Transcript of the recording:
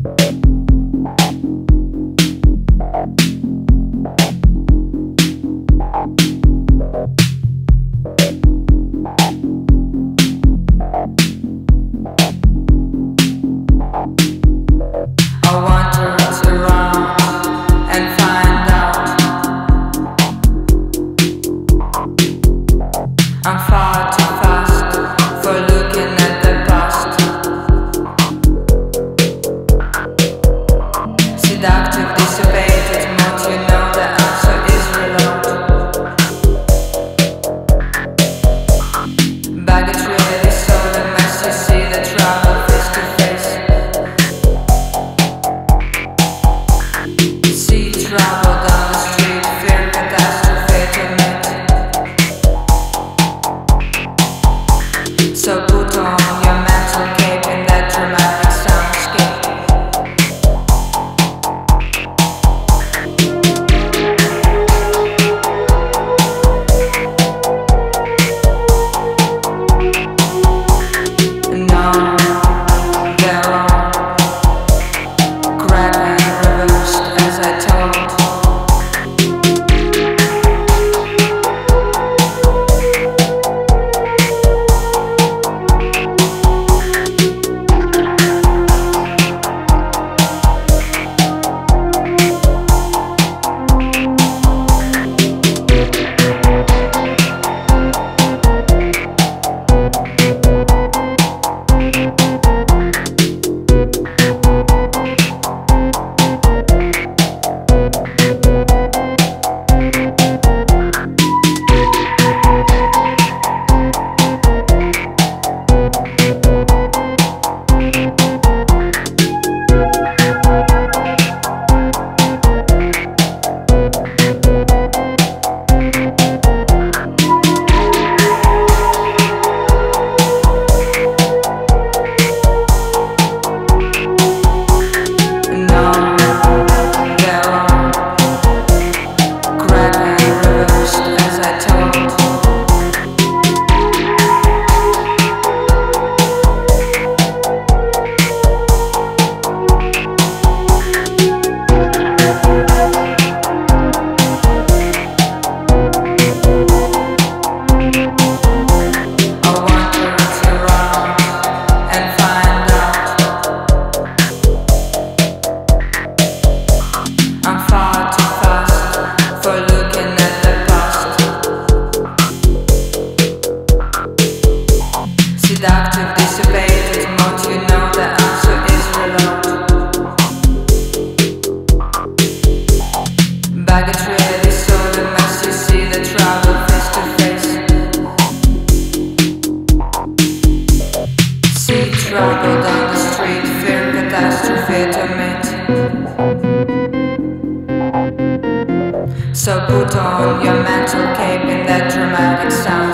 I'm far too fast for looking at the past. Seductive, dissipated mood, you know the answer is reload. Baggage really so the mess, you see the trouble face to face. See trouble down the street, fear catastrophe to meet. So put on your mental cape in that dramatic soundscape. No, they're all cracked and reversed as I told. Seductive, dissipated mood, you know the answer is reload. Baggage really so the mess, you see the trouble face to face. See trouble down the street, fear catastrophe to meet. So put on your mental cape in that dramatic sound.